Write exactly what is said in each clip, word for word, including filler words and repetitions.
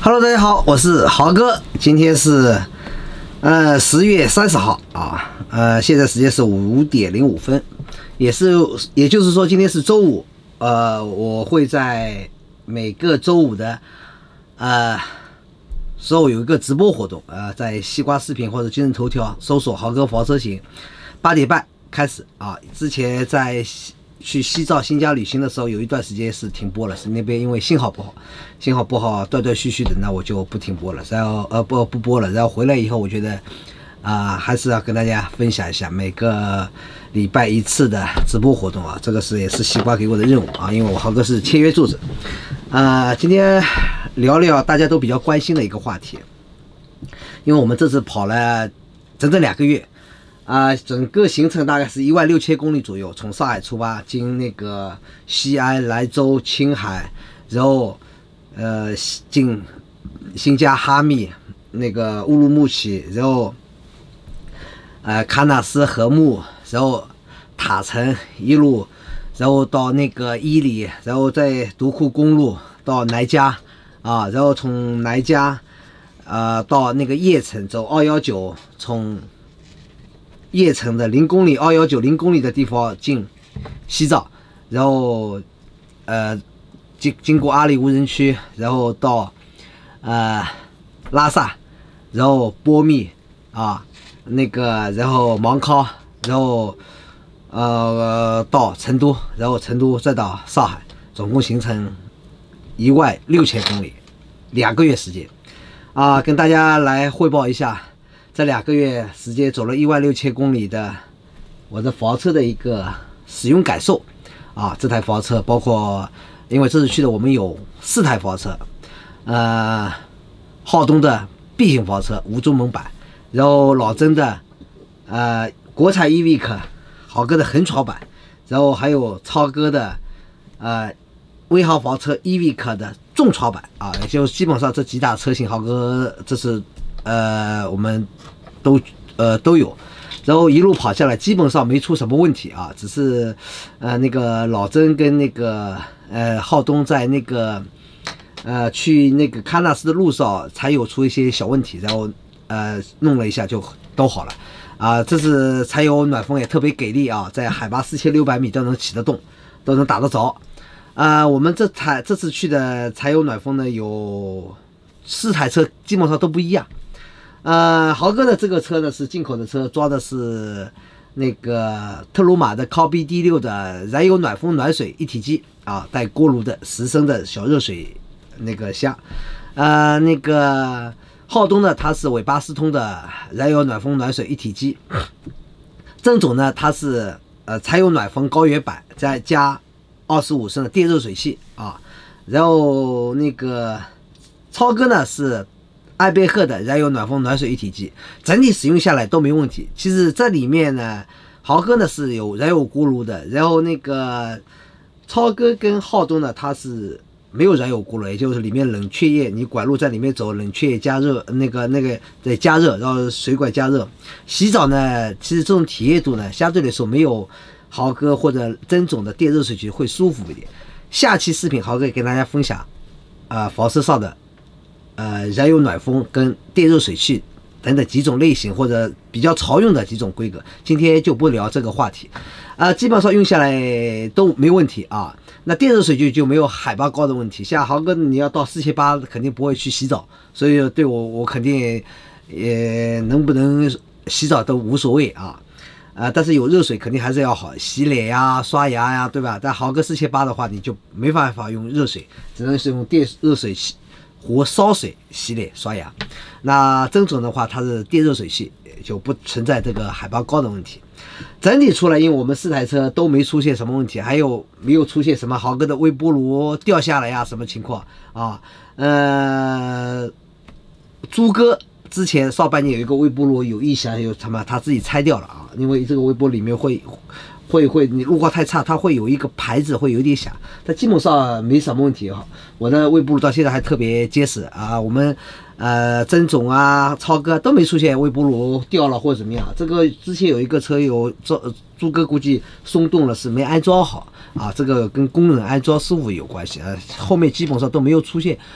Hello， 大家好，我是豪哥，今天是呃十月三十号啊，呃，现在时间是五点零五分，也是也就是说今天是周五，呃，我会在每个周五的呃时候有一个直播活动，呃，在西瓜视频或者今日头条搜索豪哥房车型，八点半开始啊。之前在去西藏新疆旅行的时候，有一段时间是停播了，是那边因为信号不好，信号不好断断续续的，那我就不停播了，然后呃不不播了，然后回来以后，我觉得啊、呃、还是要跟大家分享一下每个礼拜一次的直播活动啊，这个是也是西瓜给我的任务啊，因为我豪哥是签约作者，啊、呃、今天聊聊大家都比较关心的一个话题，因为我们这次跑了整整两个月。啊、呃，整个行程大概是一万六千公里左右，从上海出发，经那个西安、莱州、青海，然后呃进新疆哈密、那个乌鲁木齐，然后呃喀纳斯禾木，然后塔城一路，然后到那个伊犁，然后再独库公路到乃加啊，然后从乃加呃到那个叶城走二一九，从叶城的零公里二一九零公里的地方进西藏，然后呃经经过阿里无人区，然后到呃拉萨，然后波密啊那个，然后芒康，然后呃到成都，然后成都再到上海，总共行程一万六千公里，两个月时间啊，跟大家来汇报一下。这两个月时间走了一万六千公里的我的房车的一个使用感受啊，这台房车包括，因为这次去的我们有四台房车，呃，浩东的 B 型房车无中蒙版，然后老曾的呃国产 Evic 豪哥的横床版，然后还有超哥的呃威豪房车 Evic 的重床版啊，也就基本上这几大车型豪哥这是。呃，我们都呃都有，然后一路跑下来，基本上没出什么问题啊，只是呃那个老曾跟那个呃浩东在那个呃去那个喀纳斯的路上才有出一些小问题，然后呃弄了一下就都好了啊。这次柴油暖风也特别给力啊，在海拔四千六百米都能起得动，都能打得着啊。我们这台这次去的柴油暖风呢，有四台车基本上都不一样。呃，豪哥的这个车呢是进口的车，装的是那个特鲁马的靠 B D 六的燃油暖风暖水一体机啊，带锅炉的十升的小热水那个箱。呃，那个浩东呢，它是尾巴斯通的燃油暖风暖水一体机。正总呢，它是呃柴油暖风高原版，再加二十五升的电热水器啊。然后那个超哥呢是艾贝赫的燃油暖风暖水一体机，整体使用下来都没问题。其实这里面呢，豪哥呢是有燃油锅炉的，然后那个超哥跟浩东呢，它是没有燃油锅炉，也就是里面冷却液，你管路在里面走，冷却液加热，那个那个对加热，然后水管加热。洗澡呢，其实这种体验度呢，相对来说没有豪哥或者曾总的电热水器会舒服一点。下期视频豪哥给大家分享，啊、呃，房车上的。呃，燃油暖风跟电热水器等等几种类型或者比较常用的几种规格，今天就不聊这个话题，啊、呃，基本上用下来都没问题啊。那电热水器就没有海拔高的问题，像豪哥你要到四千八肯定不会去洗澡，所以对我我肯定也能不能洗澡都无所谓啊。啊、呃，但是有热水肯定还是要好，洗脸呀、刷牙呀，对吧？但豪哥四千八的话，你就没办法用热水，只能是用电热水器。或烧水洗脸刷牙。那曾总的话，它是电热水器，就不存在这个海拔高的问题。整体出来，因为我们四台车都没出现什么问题，还有没有出现什么豪哥的微波炉掉下来呀什么情况啊？呃，朱哥之前上半年有一个微波炉有异响，有什么他自己拆掉了啊，因为这个微波里面会。会会，你路况太差，它会有一个牌子会有点响，但基本上没什么问题哈。我的微波炉到现在还特别结实啊。我们呃曾总啊、超哥都没出现微波炉掉了或者怎么样。这个之前有一个车有朱朱哥估计松动了，是没安装好啊。这个跟工人安装师傅有关系啊。后面基本上都没有出现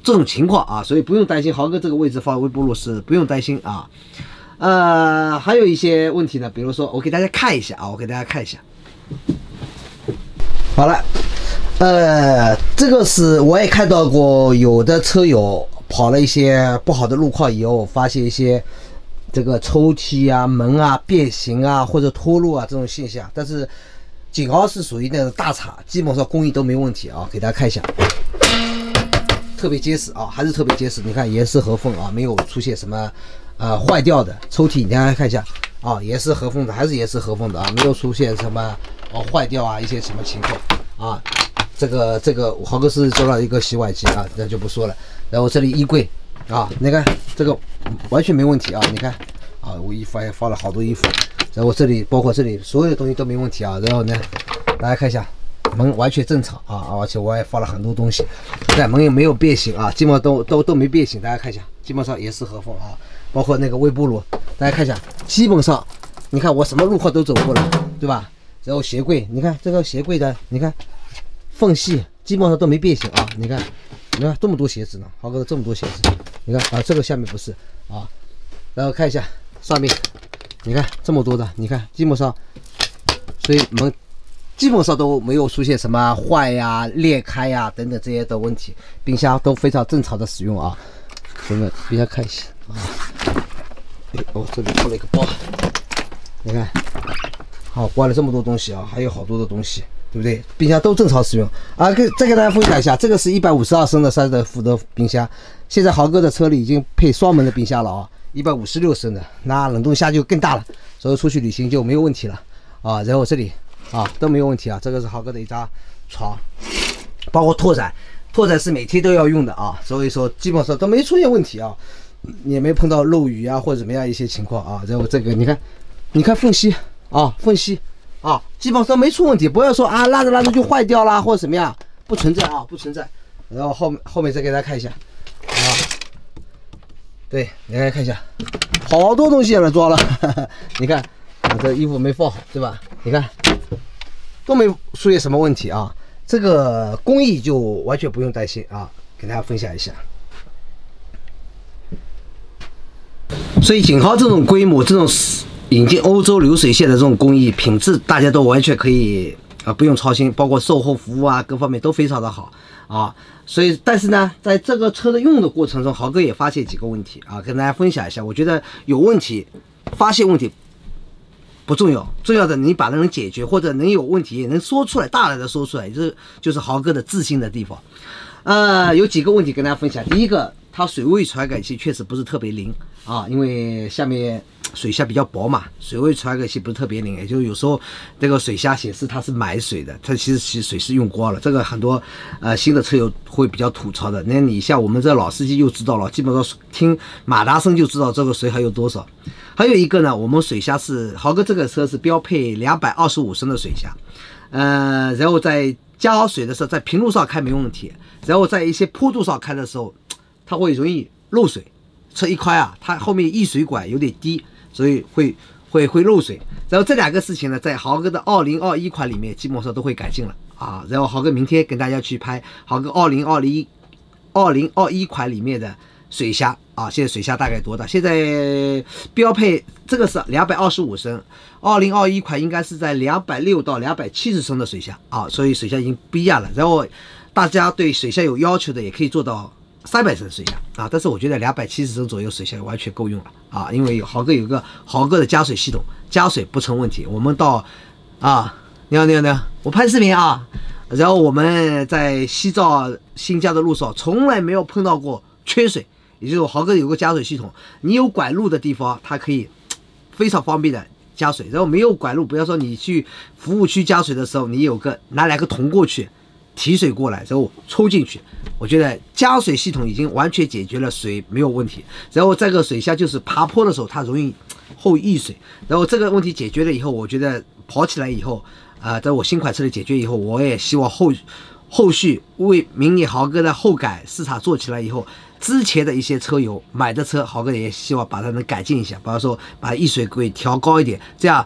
这种情况啊，所以不用担心豪哥这个位置放微波炉是不用担心啊。呃，还有一些问题呢，比如说我给大家看一下啊，我给大家看一下。好了，呃，这个是我也看到过有的车友跑了一些不好的路况以后，发现一些这个抽屉啊、门啊变形啊或者脱落啊这种现象，但是景豪是属于那种大厂，基本上工艺都没问题啊，给大家看一下。特别结实啊，还是特别结实。你看严丝合缝啊，没有出现什么呃坏掉的抽屉。你大家看一下啊，严丝合缝的，还是严丝合缝的啊，没有出现什么哦坏掉啊一些什么情况啊。这个这个豪哥是做了一个洗碗机啊，那就不说了。然后这里衣柜啊，你看这个完全没问题啊，你看啊，我衣服还放了好多衣服。然后这里包括这里所有的东西都没问题啊。然后呢，大家看一下。门完全正常啊，而且我也放了很多东西，但门也没有变形啊，基本上都都都没变形。大家看一下，基本上严丝合缝啊，包括那个微波炉，大家看一下，基本上你看我什么路况都走过了，对吧？然后鞋柜，你看这个鞋柜的，你看缝隙基本上都没变形啊，你看，你看这么多鞋子呢，豪哥这么多鞋子，你看啊，这个下面不是啊，然后看一下上面，你看这么多的，你看基本上，所以门。基本上都没有出现什么坏呀、裂开呀等等这些的问题，冰箱都非常正常的使用啊。这个冰箱看一下啊，哎，哦，这里出了一个包，你看，好，关了这么多东西啊，还有好多的东西，对不对？冰箱都正常使用啊。给再给大家分享一下，这个是一百五十二升的三德福的冰箱，现在豪哥的车里已经配双门的冰箱了啊，一百五十六升的，那冷冻箱就更大了，所以出去旅行就没有问题了啊。然后这里。啊，都没有问题啊！这个是豪哥的一张床，包括拓展，拓展是每天都要用的啊，所以说基本上都没出现问题啊，也没碰到漏雨啊或者怎么样一些情况啊。然后这个你看，你看缝隙啊，缝隙啊，基本上都没出问题，不要说啊拉着拉着就坏掉啦或者怎么样，不存在啊，不存在。然后后后面再给大家看一下啊，对，你来看一下，好多东西也来装了，呵呵你看。啊，这衣服没放好，对吧？你看，都没出现什么问题啊。这个工艺就完全不用担心啊，给大家分享一下。所以景豪这种规模，这种引进欧洲流水线的这种工艺品质，大家都完全可以啊，不用操心，包括售后服务啊，各方面都非常的好啊。所以，但是呢，在这个车的用的过程中，豪哥也发现几个问题啊，跟大家分享一下。我觉得有问题，发现问题。不重要，重要的你把它能解决，或者能有问题也能说出来，大胆的说出来，这就是豪哥的自信的地方。呃，有几个问题跟大家分享。第一个，它水位传感器确实不是特别灵啊，因为下面水下比较薄嘛，水位传感器不是特别灵，也就有时候这个水下显示它是买水的，它其实其实水是用光了。这个很多呃新的车友会比较吐槽的。那你像我们这老司机就知道了，基本上听马达声就知道这个水还有多少。还有一个呢，我们水箱是豪哥这个车是标配两百二十五升的水箱，呃，然后在加好水的时候，在平路上开没问题，然后在一些坡度上开的时候，它会容易漏水。车一开啊，它后面溢水管有点低，所以会会会漏水。然后这两个事情呢，在豪哥的二零二一款里面基本上都会改进了啊。然后豪哥明天跟大家去拍豪哥二零二一二零二一款里面的水箱啊，现在水箱大概多大？现在标配这个是两百二十五升，二零二一款应该是在两百六到两百七十升的水箱啊，所以水箱已经不一样了。然后大家对水箱有要求的，也可以做到三百升水箱啊，但是我觉得两百七十升左右水箱完全够用了啊，因为豪哥有个豪哥的加水系统，加水不成问题。我们到啊，你好你好你好，我拍视频啊，然后我们在西藏新疆的路上从来没有碰到过缺水。也就是豪哥有个加水系统，你有管路的地方，它可以非常方便的加水。然后没有管路，不要说你去服务区加水的时候，你有个拿两个桶过去提水过来，然后抽进去。我觉得加水系统已经完全解决了水没有问题。然后这个水箱就是爬坡的时候它容易后溢水，然后这个问题解决了以后，我觉得跑起来以后啊、呃，在我新款车的解决以后，我也希望后后续为明年豪哥的后改市场做起来以后。之前的一些车友买的车，豪哥也希望把它能改进一下，比方说把溢水轨调高一点，这样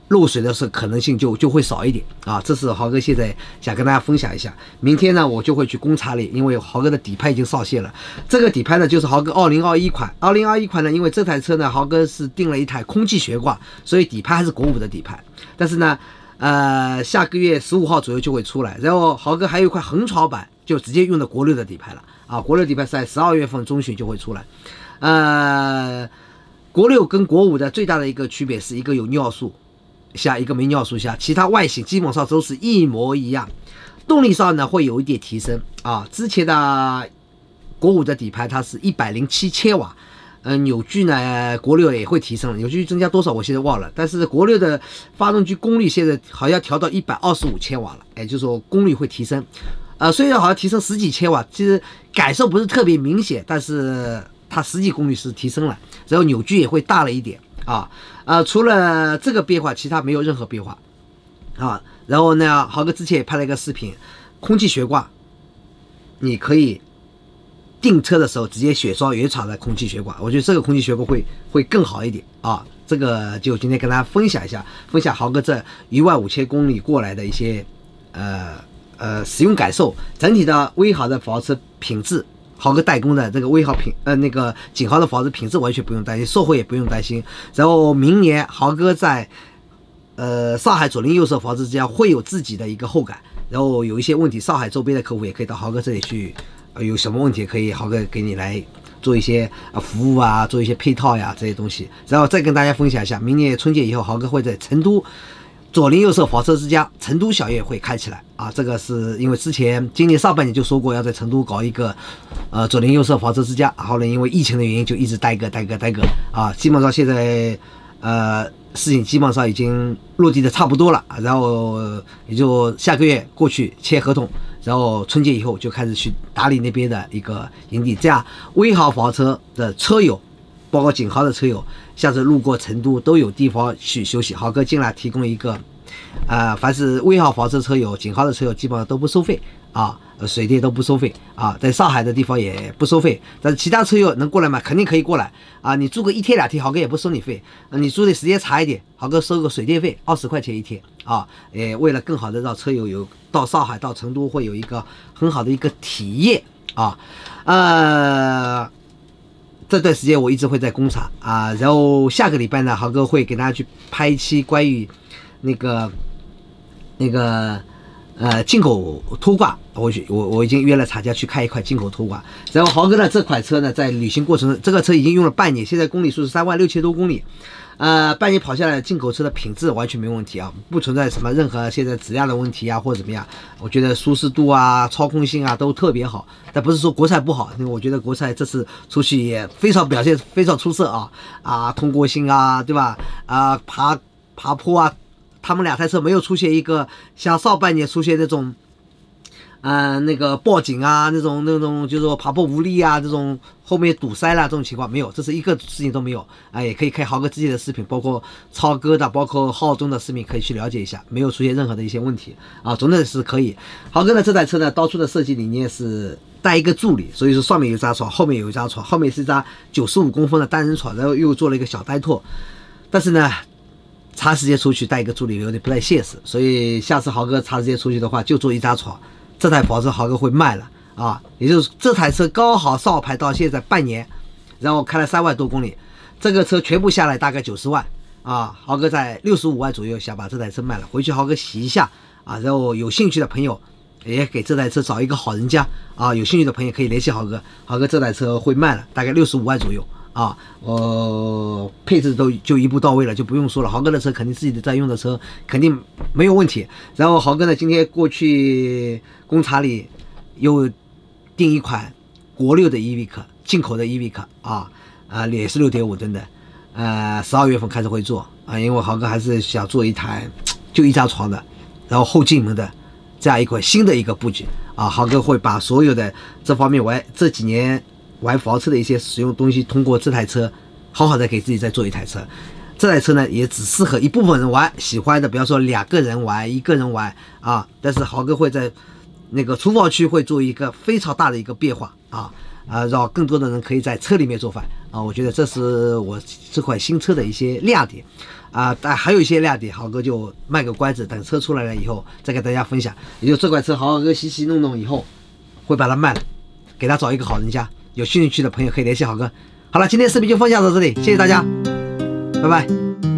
漏水的时候可能性就就会少一点啊。这是豪哥现在想跟大家分享一下。明天呢，我就会去工厂里，因为豪哥的底盘已经上线了。这个底盘呢，就是豪哥二零二一款。二零二一款呢，因为这台车呢，豪哥是订了一台空气悬挂，所以底盘还是国五的底盘。但是呢，呃，下个月十五号左右就会出来。然后豪哥还有一块横槽版，就直接用的国六的底盘了啊。国六底盘在十二月份中旬就会出来。呃，国六跟国五的最大的一个区别是一个有尿素下，一个没尿素下，其他外形基本上都是一模一样。动力上呢会有一点提升啊，之前的国五的底盘它是一百零七千瓦，呃，扭矩呢国六也会提升，扭矩增加多少我现在忘了，但是国六的发动机功率现在好像调到一百二十五千瓦了，也就是说功率会提升，呃，虽然好像提升十几千瓦，其实感受不是特别明显，但是它实际功率是提升了，然后扭矩也会大了一点啊，呃，除了这个变化，其他没有任何变化啊。然后呢，豪哥之前也拍了一个视频，空气悬挂，你可以订车的时候直接选装原厂的空气悬挂，我觉得这个空气悬挂会会更好一点啊。这个就今天跟大家分享一下，分享豪哥这一万五千公里过来的一些呃呃使用感受，整体的威豪的房车品质。豪哥代工的这个威豪品呃那个景豪的房子品质完全不用担心，售后也不用担心。然后明年豪哥在呃上海左邻右舍房子之家会有自己的一个后改，然后有一些问题，上海周边的客户也可以到豪哥这里去，呃有什么问题可以豪哥给你来做一些啊服务啊，做一些配套呀这些东西。然后再跟大家分享一下，明年春节以后豪哥会在成都左邻右舍房车之家成都小业会开起来啊，这个是因为之前今年上半年就说过要在成都搞一个呃左邻右舍房车之家，然后呢因为疫情的原因就一直耽搁耽搁耽搁啊，基本上现在呃事情基本上已经落地的差不多了，然后也就下个月过去签合同，然后春节以后就开始去打理那边的一个营地，这样威豪房车的车友包括景豪的车友下次路过成都都有地方去休息，豪哥进来提供一个呃，凡是威豪房车车友景豪的车友基本上都不收费啊，水电都不收费啊，在上海的地方也不收费，但是其他车友能过来吗？肯定可以过来啊，你住个一天两天豪哥也不收你费，啊、你住的时间长一点豪哥收个水电费二十块钱一天啊，也为了更好的让车友有到上海到成都会有一个很好的一个体验啊，呃这段时间我一直会在工厂啊，然后下个礼拜呢，豪哥会给大家去拍一期关于那个那个呃进口拖挂，我我我已经约了厂家去开一块进口拖挂。然后豪哥呢这款车呢，在旅行过程中，这个车已经用了半年，现在公里数是三万六千多公里。呃，半年跑下来，进口车的品质完全没问题啊，不存在什么任何现在质量的问题啊，或者怎么样。我觉得舒适度啊、操控性啊都特别好，但不是说国产不好，因为我觉得国产这次出去也非常表现非常出色啊啊，通过性啊，对吧？啊，爬爬坡啊，他们两台车没有出现一个像上半年出现那种。嗯、呃，那个报警啊，那种那种就是说爬坡无力啊，这种后面堵塞啦，这种情况没有，这是一个事情都没有啊、呃，也可以开豪哥自己的视频，包括超哥的，包括浩中的视频，可以去了解一下，没有出现任何的一些问题啊，总的是可以。豪哥的这台车呢，当初的设计理念是带一个助理，所以说上面有一张床，后面有一张床，后面是一张九十五公分的单人床，然后又做了一个小单托，但是呢。长时间出去带一个助理有点不太现实，所以下次豪哥长时间出去的话，就坐一张床。这台房车豪哥会卖了啊，也就是这台车刚好上牌到现在半年，然后开了三万多公里，这个车全部下来大概九十万啊，豪哥在六十五万左右想把这台车卖了，回去豪哥洗一下啊，然后有兴趣的朋友也给这台车找一个好人家啊，有兴趣的朋友可以联系豪哥，豪哥这台车会卖了，大概六十五万左右。啊，呃，配置都就一步到位了，就不用说了。豪哥的车肯定自己的在用的车，肯定没有问题。然后豪哥呢，今天过去工厂里又订一款国六的 E V 克，进口的 E V 克啊，啊也是六点五吨的，呃，十二月份开始会做啊，因为豪哥还是想做一台就一张床的，然后后进门的这样一款新的一个布局啊。豪哥会把所有的这方面我这几年。玩房车的一些使用东西，通过这台车好好的给自己再做一台车。这台车呢也只适合一部分人玩，喜欢的比方说两个人玩一个人玩啊，但是豪哥会在那个厨房区会做一个非常大的一个变化啊， 啊，让更多的人可以在车里面做饭啊。我觉得这是我这款新车的一些亮点啊，但还有一些亮点，豪哥就卖个关子，等车出来了以后再给大家分享。也就这款车，豪哥洗洗弄弄以后会把它卖了，给他找一个好人家。有兴趣的朋友可以联系豪哥。好了，今天视频就分享到这里，谢谢大家，拜拜。